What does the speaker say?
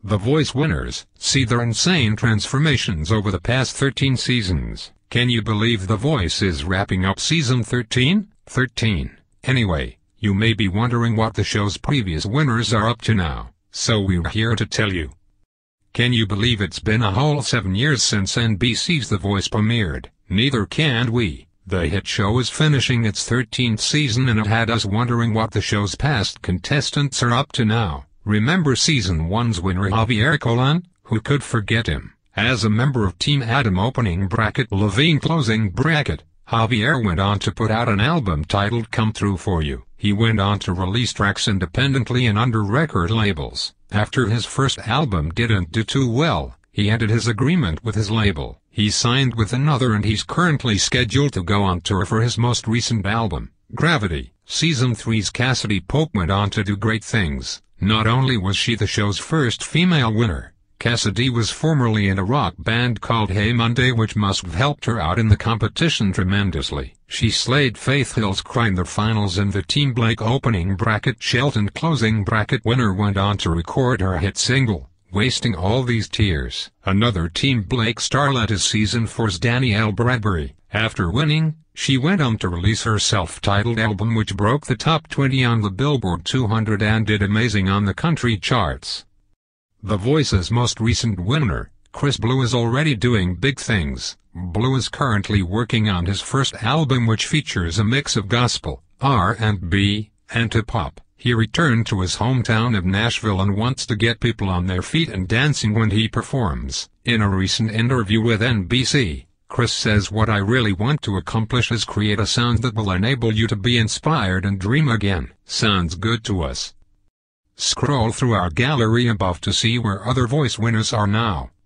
The Voice winners see their insane transformations over the past 13 seasons. Can you believe The Voice is wrapping up season 13? Anyway, you may be wondering what the show's previous winners are up to now, so we're here to tell you. Can you believe it's been a whole 7 years since NBC's The Voice premiered? Neither can we. The hit show is finishing its 13th season and it had us wondering what the show's past contestants are up to now. Remember season 1's winner Javier Colon? Who could forget him? As a member of Team Adam opening bracket Levine closing bracket, Javier went on to put out an album titled Come Through For You. He went on to release tracks independently and under record labels. After his first album didn't do too well, he ended his agreement with his label. He signed with another and he's currently scheduled to go on tour for his most recent album, Gravity. Season 3's Cassadee Pope went on to do great things. Not only was she the show's first female winner, Cassadee was formerly in a rock band called Hey Monday, which must have helped her out in the competition tremendously. She slayed Faith Hill's Cry in the finals, and the Team Blake opening bracket Shelton closing bracket winner went on to record her hit single, Wasting All These Tears. Another Team Blake starlet is season 4's Danielle Bradbury. After winning, she went on to release her self-titled album, which broke the top 20 on the Billboard 200 and did amazing on the country charts. The Voice's most recent winner, Chris Blue, is already doing big things. Blue is currently working on his first album, which features a mix of gospel, R&B, and hip-hop. He returned to his hometown of Nashville and wants to get people on their feet and dancing when he performs. In a recent interview with NBC, Chris says, "What I really want to accomplish is create a sound that will enable you to be inspired and dream again." Sounds good to us. Scroll through our gallery above to see where other Voice winners are now.